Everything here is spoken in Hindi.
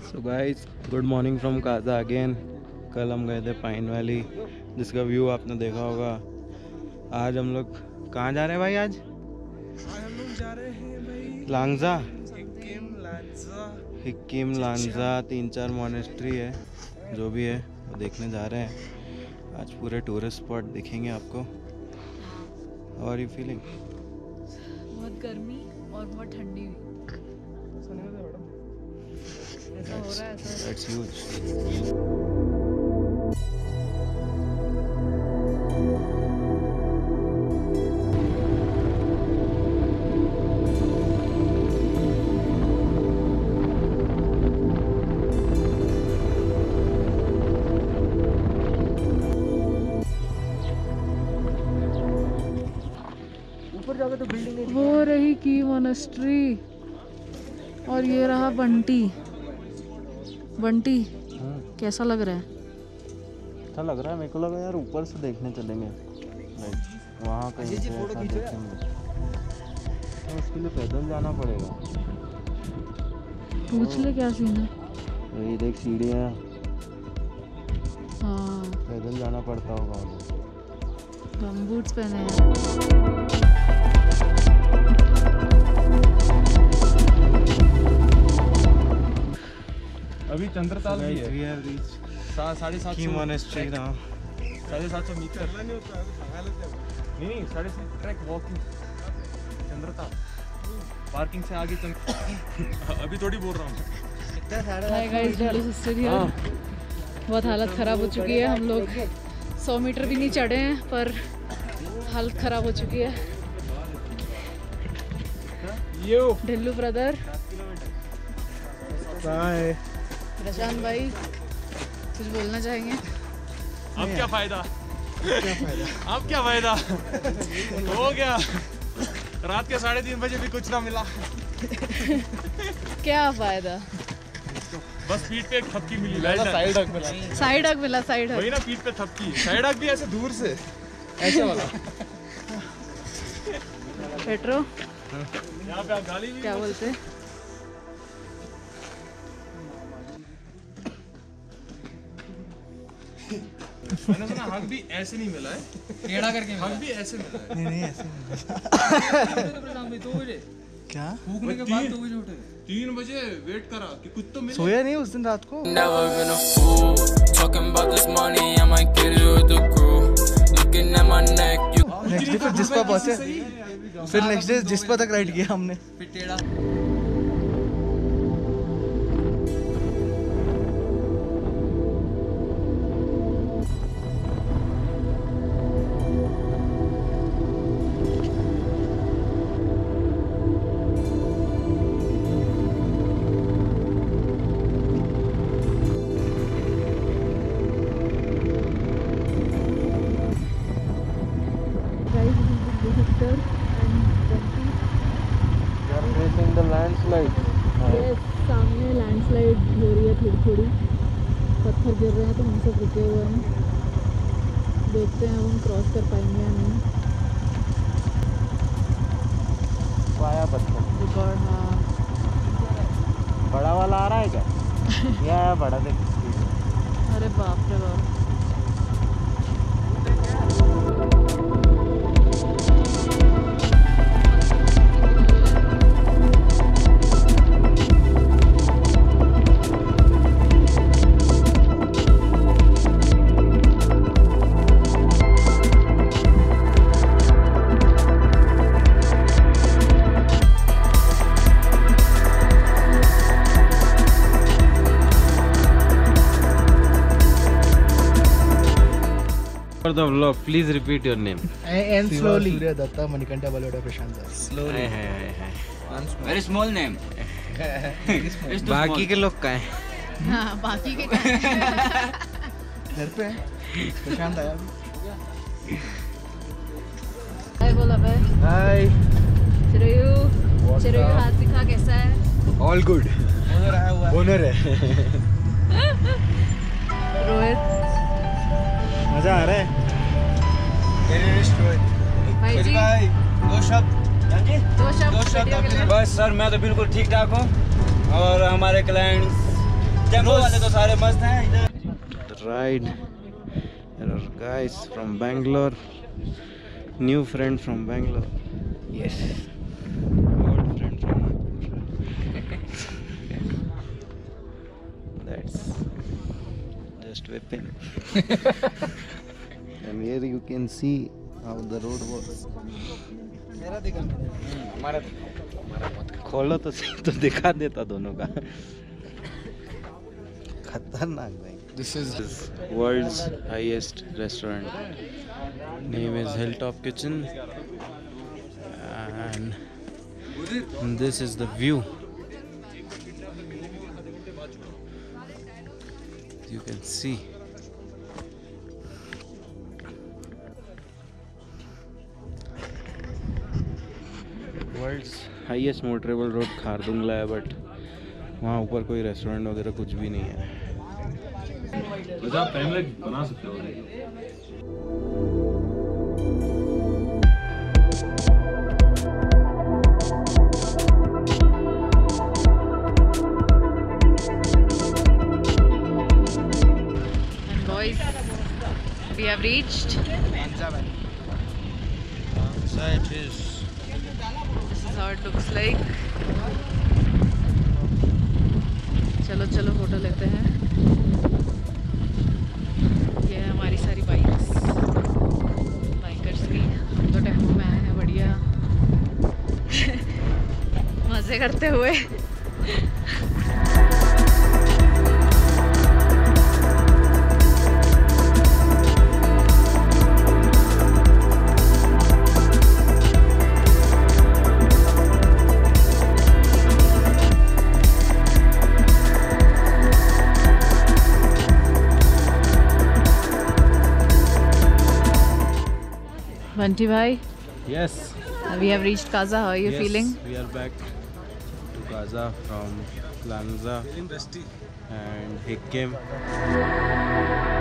So guys, good morning from Kaza again. कल हम गए थे पाइन वैली, जिसका व्यू आपने देखा होगा। आज हम लोग कहाँ जा रहे हैं भाई? आज हम लोग जा रहे हैं भाई लांगजा, हिक्किम लांगजा 3-4 मॉनेस्ट्री है, जो भी है वो देखने जा रहे हैं। आज पूरे टूरिस्ट स्पॉट दिखेंगे आपको। How are you feeling? बहुत गर्मी और बहुत ठंडी हुई। ऐसा हो रहा है ऐसा। That's huge. ऊपर जाकर तो बिल्डिंग नहीं वो रही की मोनेस्ट्री और ये रहा बंटी। बंटी कैसा लग रहा है? अच्छा लग रहा है। मेरे को लगा यार ऊपर से देखने चलेंगे, लाइक वहाँ कहीं से ऐसा देखेंगे। तो उसके लिए पैदल जाना पड़ेगा। पूछ ले क्या सीन है। वही देख सीढ़ियाँ, हाँ, पैदल जाना पड़ता होगा उन्हें। गमबूट्स पहने हैं। अभी चंद्रताल भी है। We have reached 750 की monastery now. 750 मीटर नहीं 750 ट्रैक वॉकिंग चंद्रताल। पार्किंग से आगे चल अभी थोड़ी बोल रहा हूँ। Hi guys, hello sister here. बहुत हालत ख़राब हो चुकी है। हम लोग 100 मीटर भी नहीं चढ़े हैं पर हालत ख़राब हो चुकी है। Dhillu brother, bye. प्रशांत भाई, कुछ बोलना चाहेंगे? अब क्या फायदा? अब क्या फायदा? हो गया, रात के 3:30 बजे भी कुछ ना मिला। क्या फायदा? बस पीठ पे एक थपकी मिली। साइड हक मिला। साइड हक मिला। साइड वही हक। ना, पीठ पे थपकी। साइड हक भी ऐसे दूर से, ऐसे वाला। पेट्रो यहाँ पे गाली भी क्या बोलते? मैंने सुना हक भी ऐसे नहीं मिला है, टेढ़ा करके मिला। हक भी ऐसे मिला है। नहीं ऐसे क्या? फूकने के बाद 2 बजे उठे। 3 बजे वेट करा कि कुछ तो मिले। सोया नहीं उस दिन रात को? Never been a fool. Talking about this money, I might get it with the crew. Looking at my neck, you. Next day फिर जिस्पा पहुंचे, फिर नेक्स्ट डे जिस्पा तक राइड किया हमने। सामने लैंडस्लाइड हो रही है, थोड़ी थोड़ी पत्थर गिर रहे हैं तो हम सब रुके हुए हैं। देखते हैं अब हम क्रॉस कर पाएंगे या नहीं। पाया पत्थर रिकॉर्ड, हाँ। बड़ा वाला आ रहा है क्या? या बड़ा देख। अरे बाप रे बाप। For the vlog, please repeat your name. And slowly. Surya Datta, Manikanta Balwada, Prashant. Slowly. Very small name. बाकी के लोग का है? हाँ, बाकी के घर पे है। प्रशांत आया अभी। हाय बोला भाई। हाय। चिरयू हाथ दिखा, कैसा है? All good. ओनर है। रोहित, मजा आ रहा है। भाई जी, दो शब्द। दो शब्द वीडियो के लिए। बस सर, मैं तो बिल्कुल ठीक ठाक हूँ और हमारे क्लाइंट्स जंगल वाले तो सारे मस्त हैं इधर। Ride. There are guys from Bangalore. New friend from Bangalore. Yes. Old friend from Nagpur. That's just whipping. And here you can see how the road was. खोलो तो सही तो दिखा देता दोनों का। खतरनाक भाई। This is world's highest restaurant. Name is Hilltop Kitchen. And this is the view. You can see. World's highest motorable road Khardungla है, बट वहाँ ऊपर कोई रेस्टोरेंट वगैरह कुछ भी नहीं है। आप टाइमलाइन बना सकते हो। And boys, we have reached. This is how it looks like. चलो चलो फोटो लेते हैं। ये है हमारी सारी बाइकर्स की। हम तो टेम्पो में आए हैं बढ़िया मज़े करते हुए। Vanti bhai, Yes. we have reached Kaza. How are you feeling? We are back to Kaza from Lanza and Hikkim.